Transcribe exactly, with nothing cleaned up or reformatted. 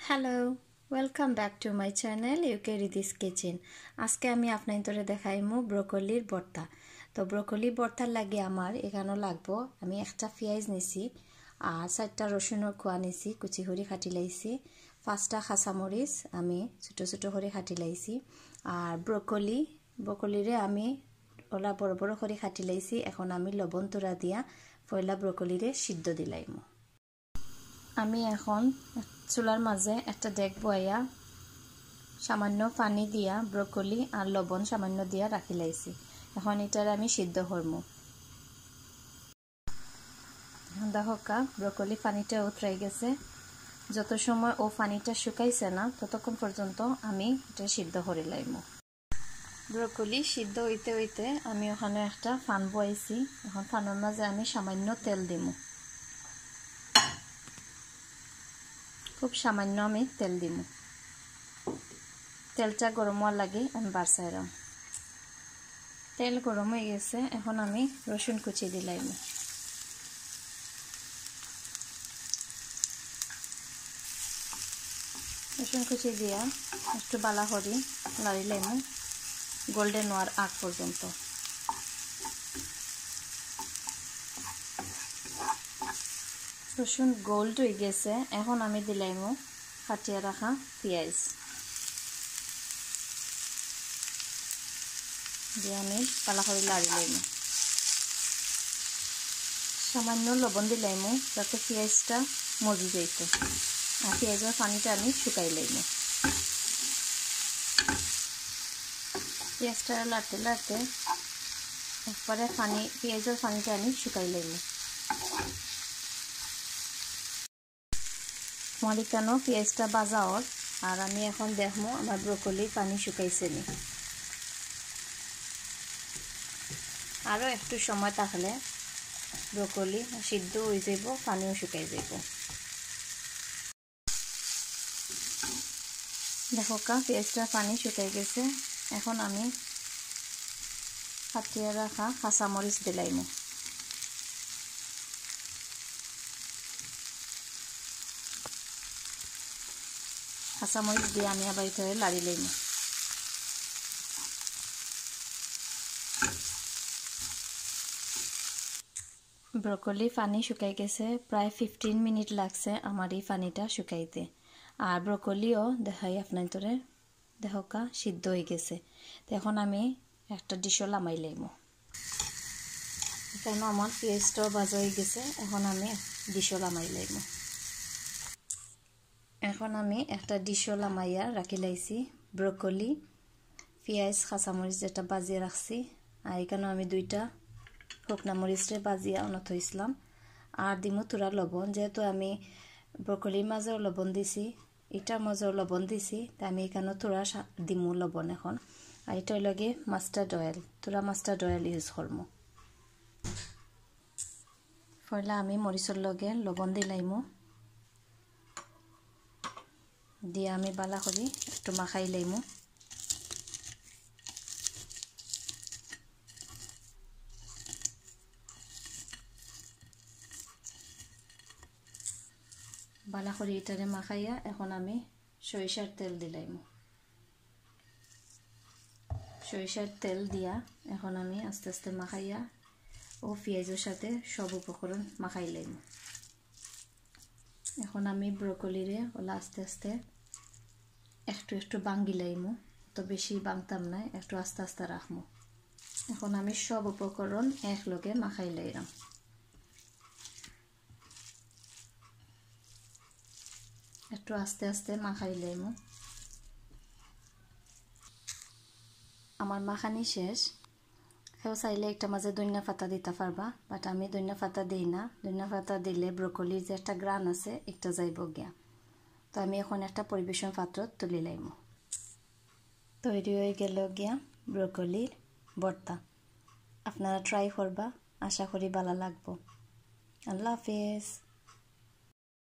Hello, welcome back to my channel UK Riddhi's kitchen. আজকে আমি আপনাদের দেখাইমু ব্রোকলির ভর্তা। তো ব্রোকলি ভর্তার লাগে আমার এখানে লাগবো আমি একটা পেঁয়াজ নিছি আর চারটা রসুনের খোয়া নিছি কুচি করে কাটি লাইছি, পাঁচটা কাঁচামরিচ আমি ছোট ছোট করে কাটি লাইছি আর ব্রোকলি ব্রোকলিরে আমি ওলা বড় বড় করে কাটি লাইছি। এখন আমি লবণ তোরা দিয়া পয়লা ব্রোকলিরে সিদ্ধ দিলাইমু। আমি এখন চুলার মাঝে একটা ডেক বয়া সামান্য পানি দিয়া ব্রোকলি আর লবণ সামান্য দিয়া রাখি লাইছি। এখন এটার আমি সিদ্ধ করবো। দেখকা ব্রোকলি পানিটা উতরাই গেছে। যত সময় ও পানিটা শুকাইছে না ততক্ষণ পর্যন্ত আমি এটা সিদ্ধ করে লাইমু। ব্রোকলি সিদ্ধ হইতে হইতে আমি ওখানে একটা ফান বয়াইছি। এখন ফানের মাঝে আমি সামান্য তেল দিমু, খুব সামান্য আমি তেল দিব। তেলটা গরম হওয়ার লাগে আমি বাড়ছাইলাম। তেল গরম হয়ে গেছে, এখন আমি রসুন কুচি দিলাম। রসুন কুচি দিয়া একটু বালা করি লাড়িলাম গোল্ডেন হওয়ার আগ পর্যন্ত। রসুন গোল্ড হয়ে গেছে, এখন আমি দিলাম কাটিয়া রাখা পেঁয়াজ দিয়ে আমি পালা করে লাড়িলাম। সামান্য লবণ দিলাম যাতে পেঁয়াজটা মজি যাইত আর পেঁয়াজের পানিটা আমি শুকাইলাম। পেঁয়াজটা লাড়তে লাড়তে একবারে পানি পেঁয়াজের পানিটা আমি শুকাইলাম। আমার এখানেও পেঁয়াজটা ভাজা ওর আর আমি এখন দেখবো আমার ব্রোকলি পানি শুকাইছে নি। আরও একটু সময় থাকলে ব্রোকলি সিদ্ধ হয়ে যাব, পানিও শুকাই যাব। দেখো কা পেঁয়াজটা পানি শুকাই গেছে। এখন আমি কাটিয়ে রাখা কাঁচামরিচ দিলাম। কাঁচামরিচ দিয়ে আমি আবার এটা লাড়ি লইম। ব্রোকলি পানি শুকাই গেছে, প্রায় ফিফটিন মিনিট লাগছে আমার এই পানিটা শুকাইতে। আর ব্রোকলিও দেখাই আপনার তোরে দেখা সিদ্ধ হয়ে গেছে। তো এখন আমি একটা ডিশও লামাই লাইম। এখানে আমার পেঁয়াজটাও ভাজা হয়ে গেছে, এখন আমি ডিশও লামাই লাইম। এখন আমি একটা ডিশও লামাইয়া রাখি লাইছি ব্রোকলি পেঁয়াজ কাঁচামরিচ যেটা বাজিয়ে রাখছি। আর এখানেও আমি দুইটা শুকনা মরিচে বাজিয়া অনত ইসলাম আর দিমু তুরা লবণ। যেহেতু আমি ব্রোকলির মাঝেও লবণ দিছি এটার মাঝেও লবণ দিছি, তাই আমি এখানেও তুরা দিমু লবণ। এখন আর এটার লগে মাস্টার্ড অয়েল, তুরা মাস্টার্ড অয়েল ইউজ করবো। পয়লা আমি মরিচের লগে লবণ দিলাইমু, দিয়ে আমি বালা করি একটু মাখাই লাইমু। বালা করে এটারে মাখাইয়া এখন আমি সরিষার তেল দিলাইমু। সরিষার তেল দিয়া এখন আমি আস্তে আস্তে মাখাইয়া ও পেঁয়াজের সাথে সব উপকরণ মাখাই লাইমু। এখন আমি ব্রোকলিরে ওলা আস্তে আস্তে একটু একটু বাঙ্গি লাইমু, তো বেশি বাংতাম না, একটু আস্তে আস্তে রাখবো। এখন আমি সব উপকরণ একলগে মাখাই লাইলাম। একটু আস্তে আস্তে মাখাই লাইমু। আমার মাখানি শেষ। কেউ চাইলে একটা মাঝে ধনিয়া পাতা দিতে পারবা, বাট আমি ধনিয়া পাতা দিই না। ধনিয়া পাতা দিলে ব্রোকলির যে একটা গ্রান আছে একটা যাইব গিয়া। তো আমি এখন একটা পরিবেশন পাত্র তুলি লাইমু। তৈরি হয়ে গেল গিয়া ব্রোকলির ভর্তা। আপনারা ট্রাই করবা, আশা করি ভালো লাগবো। আল্লাহ হাফেজ।